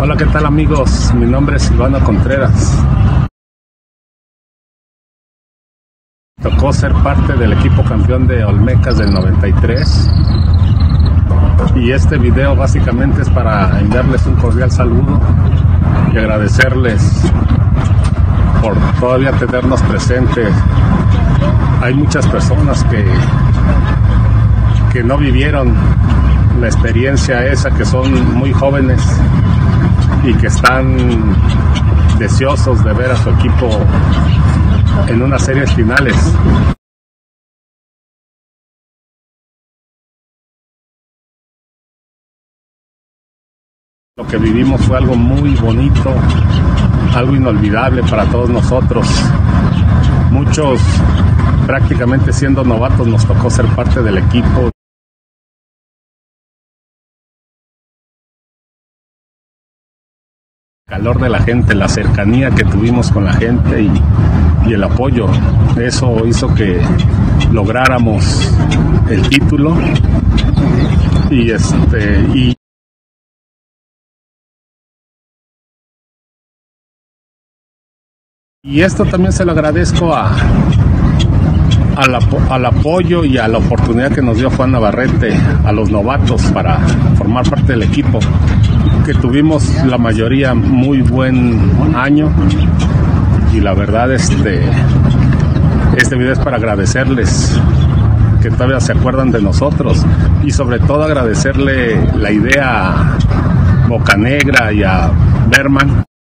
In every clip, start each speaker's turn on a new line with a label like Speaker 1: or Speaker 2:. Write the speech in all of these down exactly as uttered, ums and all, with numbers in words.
Speaker 1: Hola, ¿qué tal amigos? Mi nombre es Silvano Contreras. Tocó ser parte del equipo campeón de Olmecas del noventa y tres. Y este video básicamente es para enviarles un cordial saludo y agradecerles por todavía tenernos presentes. Hay muchas personas que, que no vivieron la experiencia esa, que son muy jóvenes y que están deseosos de ver a su equipo en unas series finales. Lo que vivimos fue algo muy bonito, algo inolvidable para todos nosotros. Muchos, prácticamente siendo novatos, nos tocó ser parte del equipo. El calor de la gente, la cercanía que tuvimos con la gente y, y el apoyo, eso hizo que lográramos el título. Y este y Y esto también se lo agradezco a, al, al apoyo y a la oportunidad que nos dio Juan Navarrete, a los novatos, para formar parte del equipo, que tuvimos la mayoría muy buen año. Y la verdad, este, este video es para agradecerles que todavía se acuerdan de nosotros, y sobre todo agradecerle la idea a Bocanegra y a Berman.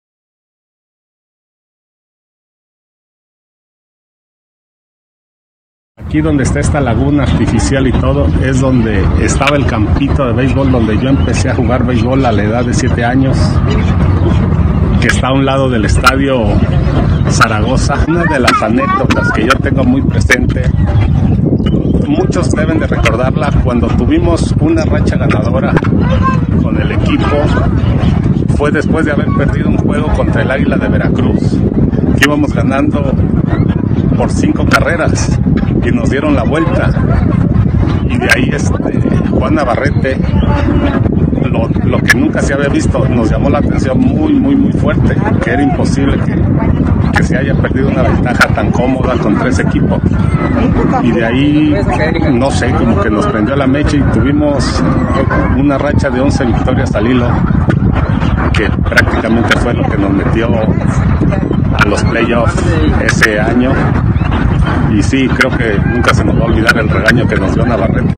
Speaker 1: Aquí donde está esta laguna artificial y todo, es donde estaba el campito de béisbol donde yo empecé a jugar béisbol a la edad de siete años, que está a un lado del estadio Zaragoza. Una de las anécdotas que yo tengo muy presente, muchos deben de recordarla, cuando tuvimos una racha ganadora con el equipo, fue después de haber perdido un juego contra el Águila de Veracruz, que íbamos ganando por cinco carreras y nos dieron la vuelta, y de ahí este, Juan Navarrete, lo, lo que nunca se había visto, nos llamó la atención muy muy muy fuerte, que era imposible que, que se haya perdido una ventaja tan cómoda con tres equipos, y de ahí, no sé, como que nos prendió la mecha y tuvimos una racha de once victorias al hilo, que prácticamente fue lo que nos metió a los playoffs ese año. Y sí, creo que nunca se nos va a olvidar el regaño que nos dio Navarrete.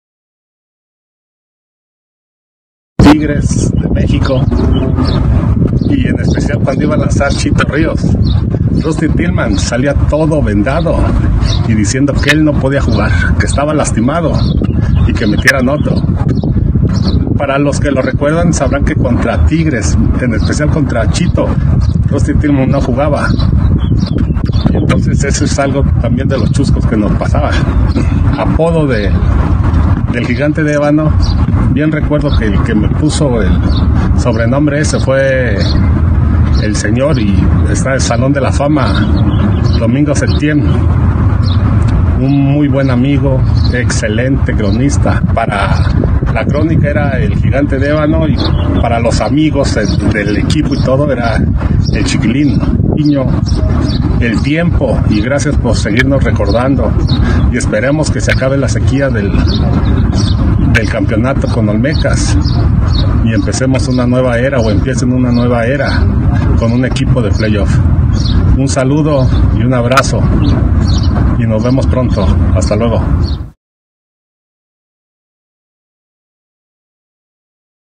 Speaker 1: Tigres de México, y en especial cuando iba a lanzar Chito Ríos, Rusty Tillman salía todo vendado y diciendo que él no podía jugar, que estaba lastimado y que metieran otro. Para los que lo recuerdan, sabrán que contra Tigres, en especial contra Chito, Rusty Tillman no jugaba. Entonces eso es algo también de los chuscos que nos pasaba. Apodo de, del Gigante de Ébano, bien recuerdo que el que me puso el sobrenombre ese fue el señor, y está en el Salón de la Fama, Domingo Septién, un muy buen amigo, excelente cronista. Para la crónica era el Gigante de Ébano, y para los amigos el, del equipo y todo, era el Chiquilín. Niño, el tiempo, y gracias por seguirnos recordando, y esperemos que se acabe la sequía del, del campeonato con Olmecas y empecemos una nueva era, o empiecen una nueva era con un equipo de playoff. Un saludo y un abrazo, y nos vemos pronto. Hasta luego.